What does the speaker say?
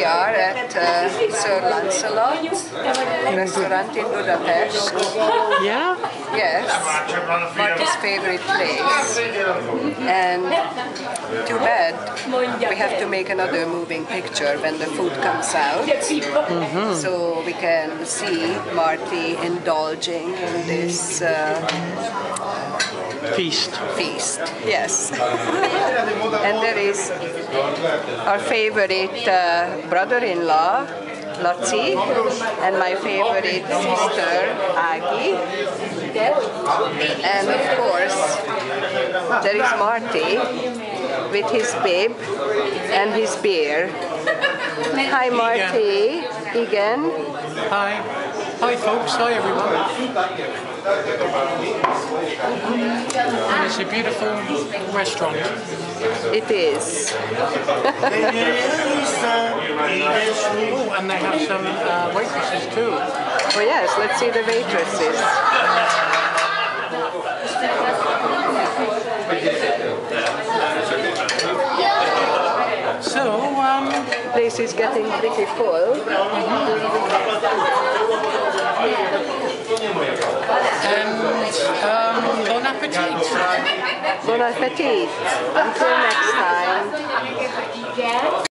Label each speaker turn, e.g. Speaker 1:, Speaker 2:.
Speaker 1: we are at Sir Lancelot Restaurant in Budapest.
Speaker 2: Yeah?
Speaker 1: Yes, Marty's favorite place. And too bad we have to make another moving picture when the food comes out. So we can see Marty indulging in this
Speaker 2: Feast.
Speaker 1: Yes. And there is our favorite brother-in-law, Lotzi, and my favorite sister, Agi. And of course, there is Marty with his babe and his beer. Hi, Marty. Egan.
Speaker 2: Hi. Hi, folks. Hi, everyone. And it's a beautiful restaurant.
Speaker 1: It is.
Speaker 2: Oh, and they have some waitresses too.
Speaker 1: Oh yes, let's see the waitresses.
Speaker 2: So,
Speaker 1: Place is getting pretty full.
Speaker 2: And bon appetit.
Speaker 1: Bon appetit. Until next time.